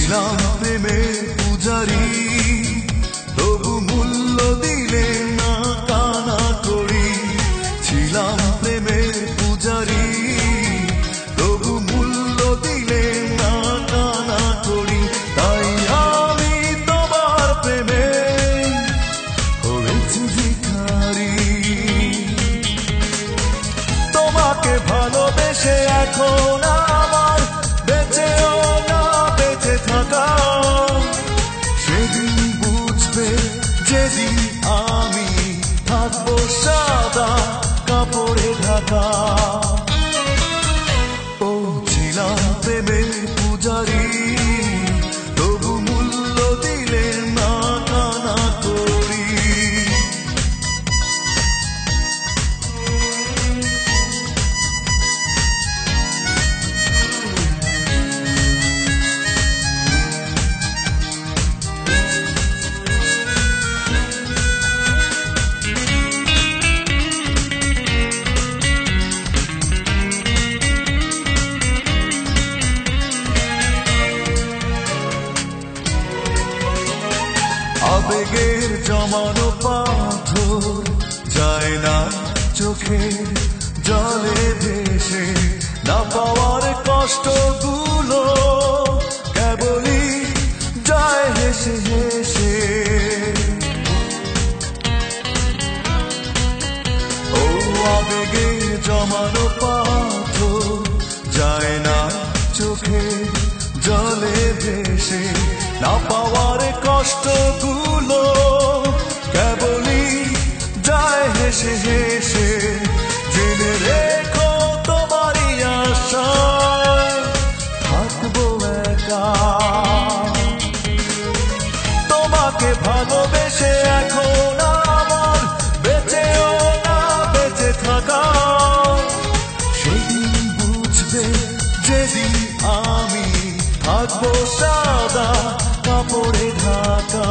ছিলাম প্রেমের পূজারি, তবু মূল্য দিলে না কানা করি। ছিলাম প্রেমের পূজারি, তবু মূল্য দিলে না কানা করি। তাই আমি তোমার প্রেমে হয়েছি ভিখারি। তোমাকে ভালোবেসে এখন আমার বেঁচেও না বেঁচে থাকা। সেদিন বুঝবে যেদিন আমি থাকবো সাদা কাপড়ে ঢাকা। ও ছিলাম প্রেমের পূজারি, তবু মূল্য দিলে না কানা করি। আবেগের জমানো পাথর যায় না চোখের জলে ভেসে। না পাওয়ার কষ্টগুলো কেবলই যায় হেসে হেসে। ও আবেগের জমানো পাথর যায় না চোখের জলে ভেসে। না পাওয়ার কষ্টগুলো কেবলই যায় হেসে হেসে। জেনে রেখো তোমারই আশায় থাকবো একা। তোমাকে ভালোবেসে এখন আমার বেঁচেও না বেঁচে থাকা। সেদিন বুঝবে যেদিন আমি থাকবো সাদা কাপড়ে ঢাকা।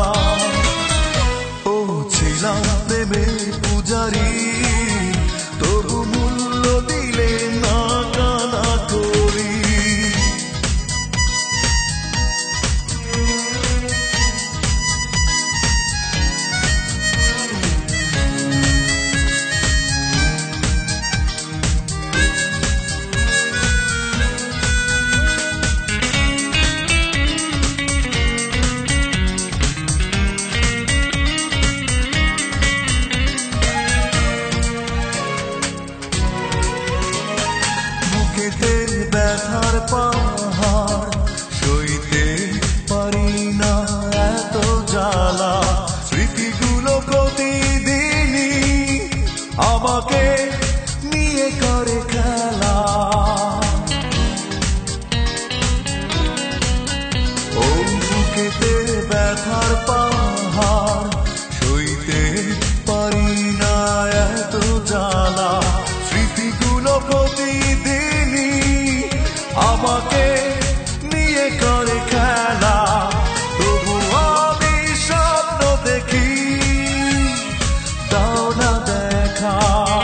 ও ছিলাম প্রেমের পূজারি, তবু মূল্য দিলে না কানা করি। বুকের ব্যথার পাহাড় সইতে পারি না এত জ্বালা। স্মৃতিগুলো প্রতিদিনই আমাকে নিয়ে করে খেলা। ও বুকের ব্যথার পাহাড় সইতে পারি না এত জ্বালা। স্মৃতিগুলো প্রতিদিনই আমাকে নিয়ে করে খেলা। তবু আমি স্বপ্ন দেখি, দাও না দেখা।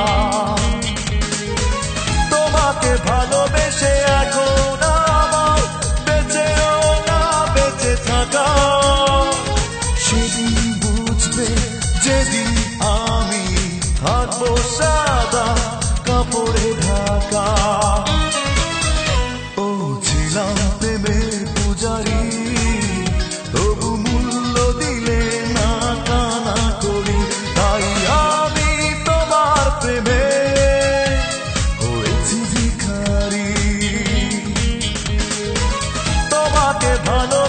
তোমাকে ভালোবেসে এখন আমার বেঁচেও না বেঁচে থাকা। সেদিন বুঝবে যেদিন আমি থাকবো সাদা কাপড়ে ঢাকা। ও ছিলাম প্রেমের পূজারি, তবু মূল্য দিলে না কানা করি। তাই আমি তোমার প্রেমে হয়েছি ভিখারি। তোমাকে ভালো